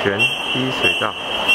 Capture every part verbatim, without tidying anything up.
旋踢水道。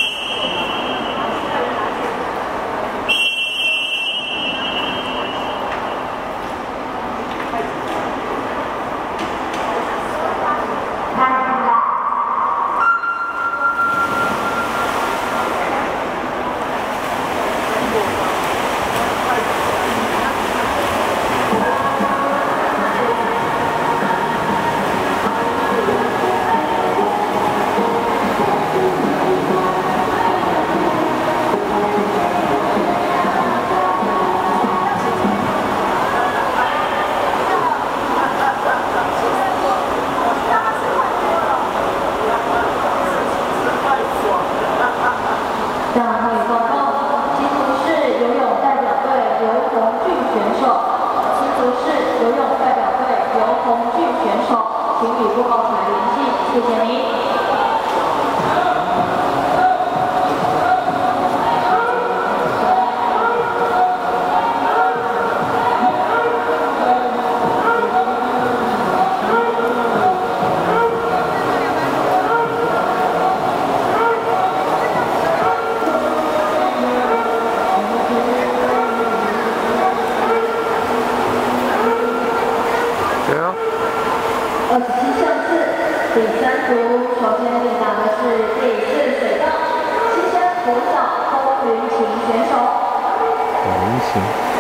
请与播报台联系，谢谢您。二十七项次，第三组，首先练打的是第四水道，新生国小风云琴选手。 风云琴。